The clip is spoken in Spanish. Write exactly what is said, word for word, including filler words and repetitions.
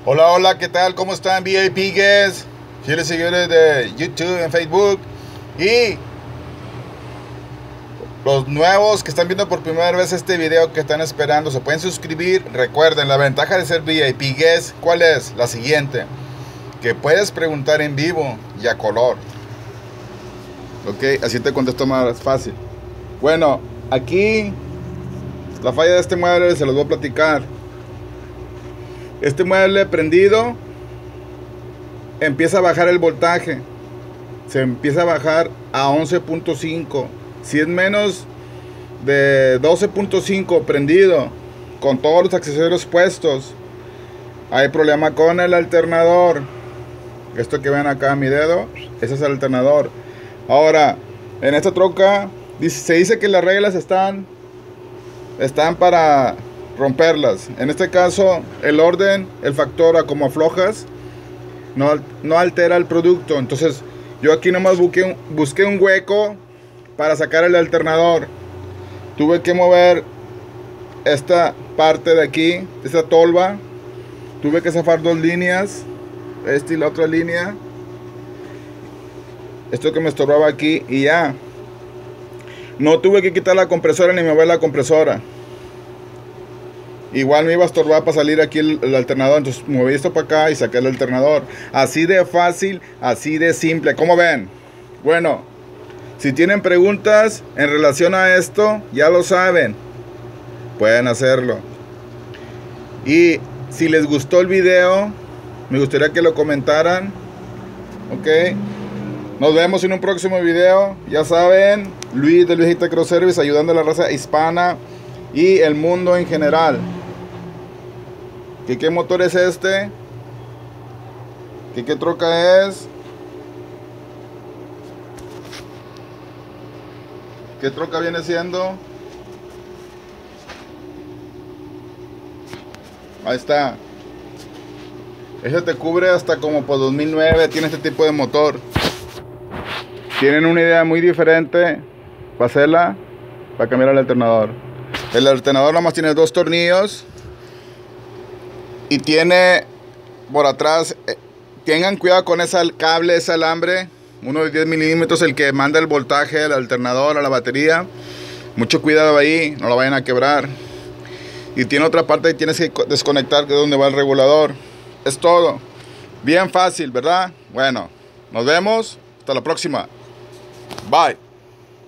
Hola, hola, ¿qué tal? ¿Cómo están V I P guests? Fieles seguidores de YouTube, en Facebook y los nuevos que están viendo por primera vez este video, que están esperando, se pueden suscribir. Recuerden, la ventaja de ser V I P guest, ¿cuál es? La siguiente: que puedes preguntar en vivo y a color. Ok, así te contesto más fácil. Bueno, aquí la falla de este mueble se los voy a platicar. Este mueble prendido empieza a bajar el voltaje, se empieza a bajar a once punto cinco. Si es menos de doce punto cinco prendido con todos los accesorios puestos, hay problema con el alternador. Esto que ven acá, mi dedo, ese es el alternador. Ahora, en esta troca dice, se dice que las reglas están están para romperlas. En este caso, el orden, el factor a como aflojas, no, no altera el producto. Entonces, yo aquí nomás busqué un, busqué un hueco para sacar el alternador. Tuve que mover esta parte de aquí, esta tolva. Tuve que zafar dos líneas, esta y la otra línea. Esto que me estorbaba aquí y ya. No tuve que quitar la compresora ni mover la compresora. Igual me iba a estorbar para salir aquí el, el alternador. Entonces moví esto para acá y saqué el alternador. Así de fácil, así de simple. ¿Cómo ven? Bueno, si tienen preguntas en relación a esto, ya lo saben, pueden hacerlo. Y si les gustó el video, me gustaría que lo comentaran. Ok, nos vemos en un próximo video. Ya saben, Luis de Luis Tech Service, ayudando a la raza hispana y el mundo en general. ¿Qué, qué motor es este? ¿Qué, qué troca es? ¿Qué troca viene siendo? Ahí está. Ese te cubre hasta como por dos mil nueve. Tiene este tipo de motor. Tienen una idea muy diferente para hacerla, para cambiar el alternador. El alternador nada más tiene dos tornillos y tiene por atrás, eh, tengan cuidado con ese cable, ese alambre, uno de diez milímetros, el que manda el voltaje del alternador a la batería. Mucho cuidado ahí, no lo vayan a quebrar. Y tiene otra parte que tienes que desconectar, de donde va el regulador. Es todo. Bien fácil, ¿verdad? Bueno, nos vemos. Hasta la próxima. Bye.